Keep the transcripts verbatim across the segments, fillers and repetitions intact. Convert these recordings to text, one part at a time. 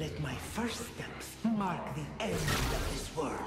Let my first steps mark the end of this world.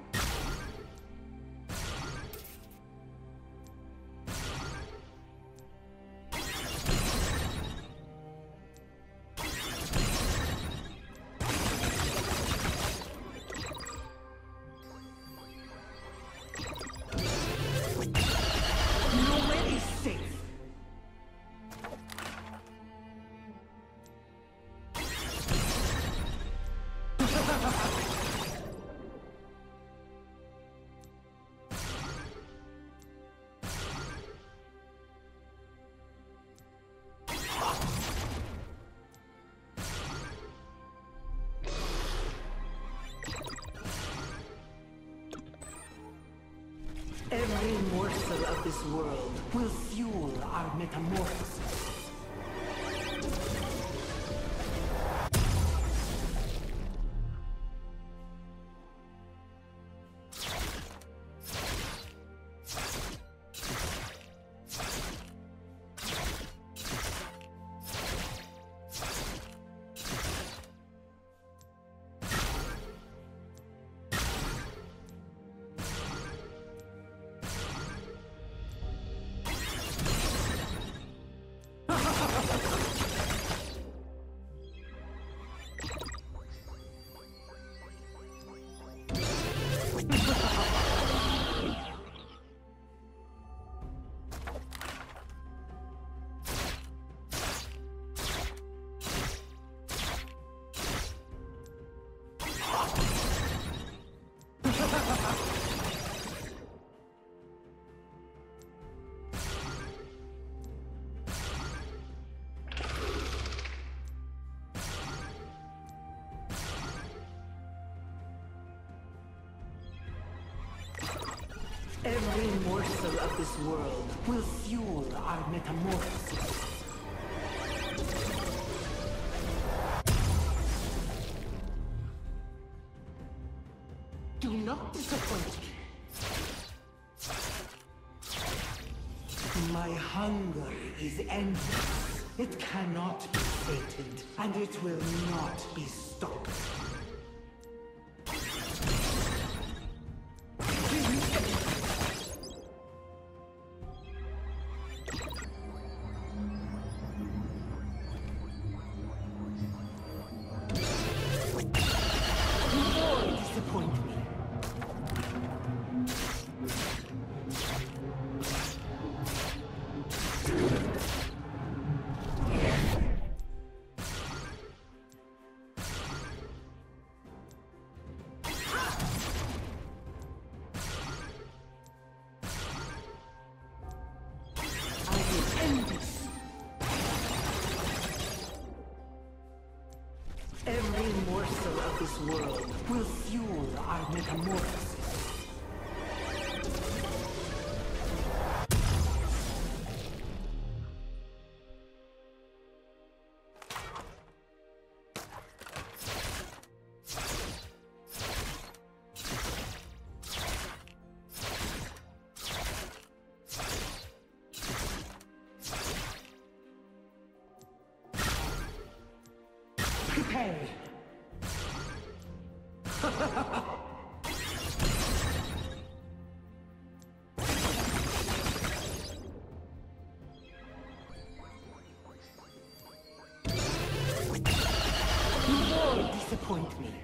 Every morsel of this world will fuel our metamorphosis. Every morsel of this world will fuel our metamorphosis. Do not disappoint me. My hunger is endless. It cannot be sated, and it will not be stopped. Every morsel of this world will fuel our metamorphosis. Prepare. You won't disappoint me.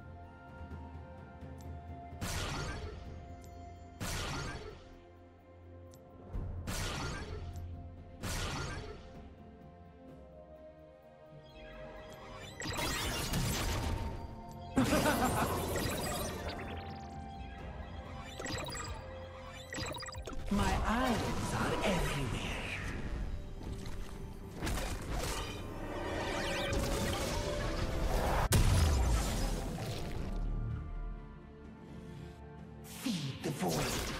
My eyes are everywhere. Feed the void.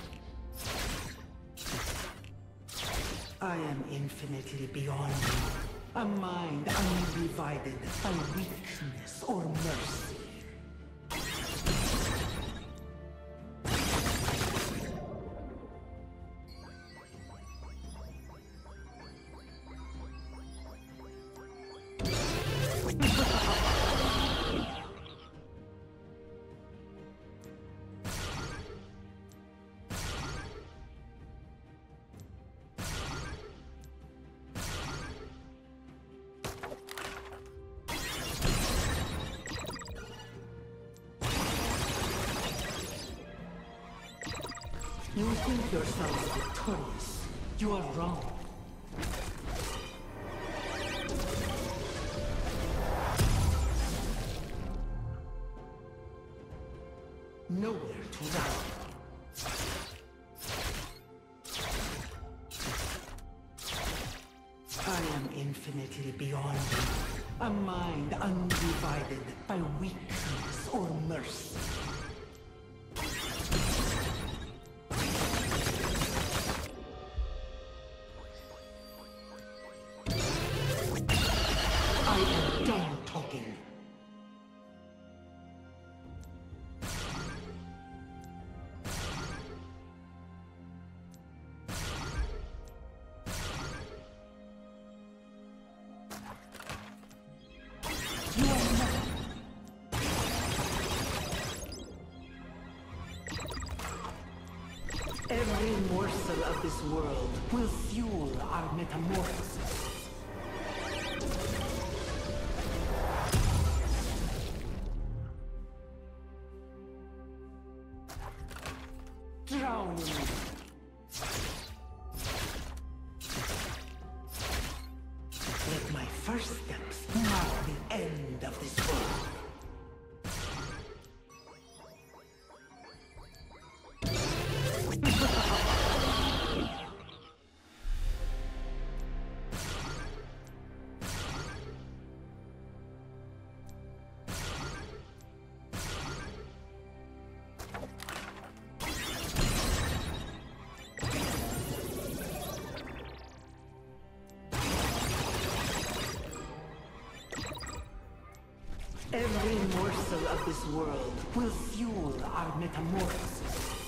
I am infinitely beyond you. A mind undivided by weakness or mercy. You think yourselves victorious. You are wrong. Nowhere to run. I am infinitely beyond you. A mind undivided by weakness or mercy. I am done talking. You are not. Every morsel of this world will fuel our metamorphosis. Drown me. Let my first steps mark the end of this world. Every morsel of this world will fuel our metamorphosis.